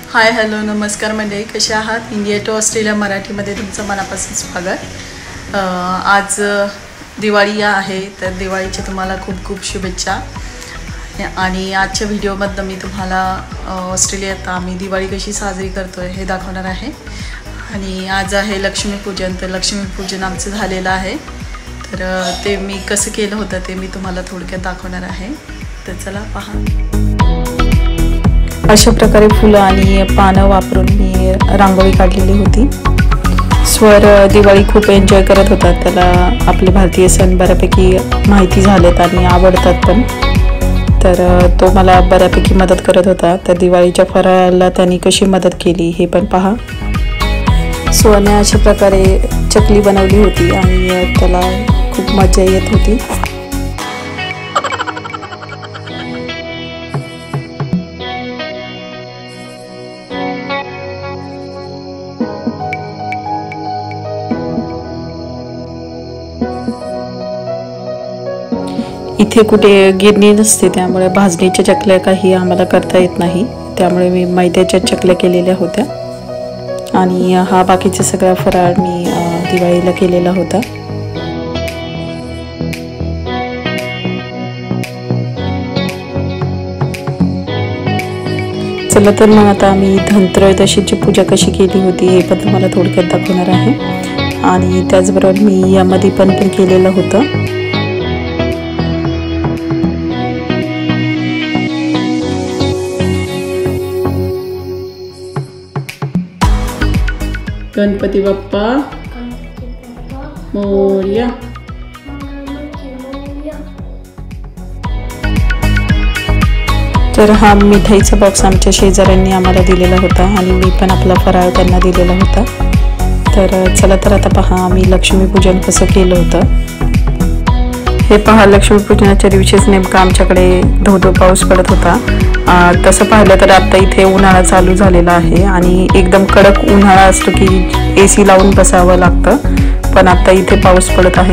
Hi hello नमस्कार मंडळी, कसे आहात? इंडिया टू ऑस्ट्रेलिया मराठीमध्ये तुमचं मनापासून स्वागत। आज दिवाळी आहे, तर दिवाळीच्या तुम्हाला खूप खूप शुभेच्छा। आणि आजच्या व्हिडिओमध्ये मी तुम्हाला ऑस्ट्रेलियात आम्ही दिवाळी कशी साजरी करतोय हे दाखवणार आहे। आणि आज आहे लक्ष्मीपूजन, तर लक्ष्मीपूजन आमचं झालेलं आहे, तर ते मी कसं केलं होतं ते मी तुम्हाला थोडक्यात दाखवणार आहे। तर चला पहा। अशा प्रकारे फुलं आणि पानं वापरून मी रांगोळी काढलेली होती। स्वर दिवाळी खूप एन्जॉय करत होता, त्याला आपले भारतीय सण बऱ्यापैकी माहिती झालेत आणि आवडतात पण, तर तो मला बऱ्यापैकी मदत करत होता। तर दिवाळीच्या फराळाला त्यांनी कशी मदत केली हे पण पहा। स्वरने अशा प्रकारे चकली बनवली होती आणि त्याला खूप मजा येत होती। इथे कुठे गिरणी नसते, त्यामुळे भाजणीच्या चकल्या काही आम्हाला करता येत नाही, त्यामुळे मी मैद्याच्या चकल्या केलेल्या होत्या। आणि हा बाकीचा सगळा फराळ मी दिवाळीला केलेला होता। चला तर मग आता मी धनत्रयोदशीची पूजा कशी केली होती हे पण तुम्हाला थोडक्यात दाखवणार आहे। आणि त्याचबरोबर मी यामध्ये पण केलेलं होतं। गणपती बाप्पा मोरया। तर हा मिठाईचा बॉक्स आमच्या शेजाऱ्यांनी आम्हाला दिलेला होता आणि मी पण आपला फराळ त्यांना दिलेला होता। तर चला तर आता पहा आम्ही लक्ष्मीपूजन कसं केलं होतं हे पहा। लक्ष्मीपूजनाच्या दिवशीच नेमका आमच्याकडे धो पाऊस पडत होता। तसं पाहिलं तर आता इथे उन्हाळा चालू झालेला आहे आणि एकदम कडक उन्हाळा असतो की AC लावून बसावं लागतं, पण आता इथे पाऊस पडत आहे।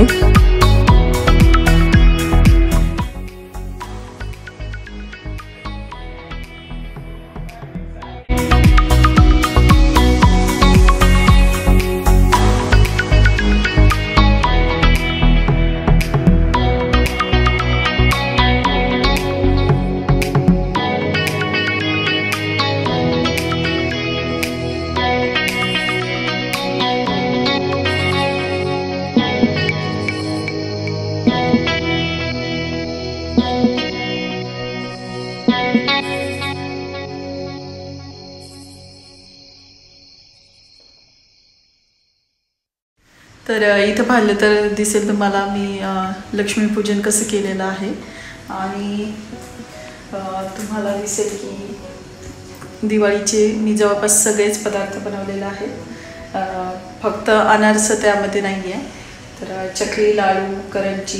तर इथं पाहिलं तर दिसेल तुम्हाला मी लक्ष्मीपूजन कसं केलेलं आहे। आणि तुम्हाला दिसेल की दिवाळीचे मी जवळपास सगळेच पदार्थ बनवलेले आहेत, फक्त अनारस त्यामध्ये नाही आहे। तर चकली, लाडू, करंजी,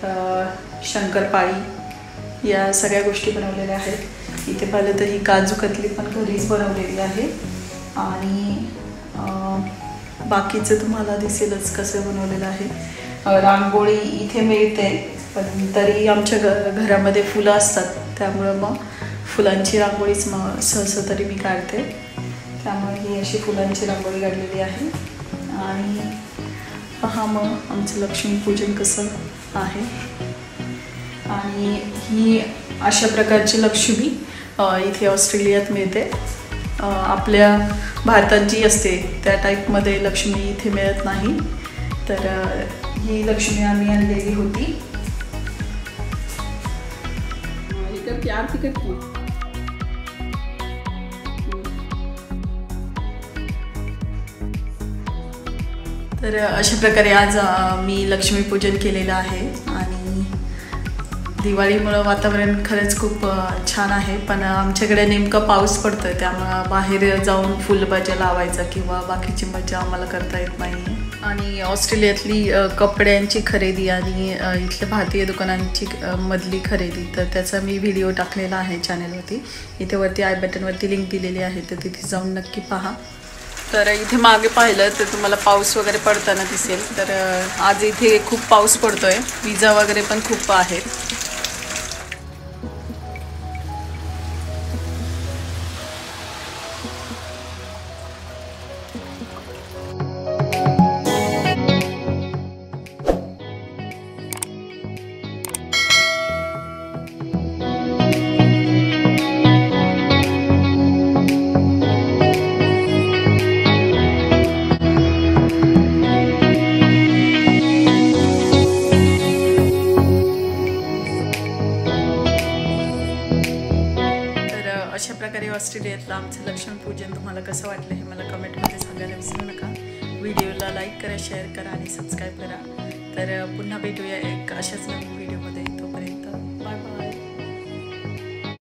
शंकरपाळी या सगळ्या गोष्टी बनवलेल्या आहेत। इथे पाहिलं तर ही काजू कतली पण घरीच बनवलेली आहे। आणि बाकीचं तुम्हाला दिसेलच कसं बनवलेलं आहे। रांगोळी इथे मिळते, पण तरी आमच्या घरामध्ये फुलं असतात, त्यामुळं मग फुलांची रांगोळीच मग सहसा तरी मी काढते, त्यामुळे ही अशी फुलांची रांगोळी काढलेली आहे। आणि पहा मग आमचं लक्ष्मीपूजन कसं आहे। आणि ही अशा प्रकारची लक्ष्मी इथे ऑस्ट्रेलियात मिळते। आपल्या भारतात जी असते त्या टाईपमध्ये लक्ष्मी इथे मिळत नाही, तर ही लक्ष्मी आम्ही आणलेली होती। तर अशा प्रकारे आज मी लक्ष्मीपूजन केलेलं आहे। आणि दिवाळीमुळं वातावरण खरंच खूप छान आहे, पण आमच्याकडे नेमका पाऊस पडतो आहे, त्यामुळं बाहेर जाऊन फुलभाज्या लावायचा किंवा बाकीची मजा आम्हाला करता येत नाही। आणि ऑस्ट्रेलियातली कपड्यांची खरेदी आणि इथल्या भारतीय दुकानांची मधली खरेदी, तर त्याचा मी व्हिडिओ टाकलेला आहे चॅनलवरती। इथे वरती आय बटनवरती लिंक दिलेली आहे, तर तिथे जाऊन नक्की पहा। तर इथे मागे पाहिलं तर तुम्हाला पाऊस वगैरे पडताना दिसेल, तर आज इथे खूप पाऊस पडतोय, विजा वगैरे पण खूप आहेत। अशा प्रकारे ऑस्ट्रेलियातलं आमचं लक्ष्मीपूजन तुम्हाला कसं वाटलं हे मला कमेंटमध्ये सांगायला विसरू नका. व्हिडिओला लाईक करा, शेअर करा आणि सबस्क्राईब करा. तर पुन्हा भेटूया एक अशाच नवीन व्हिडिओमध्ये. तोपर्यंत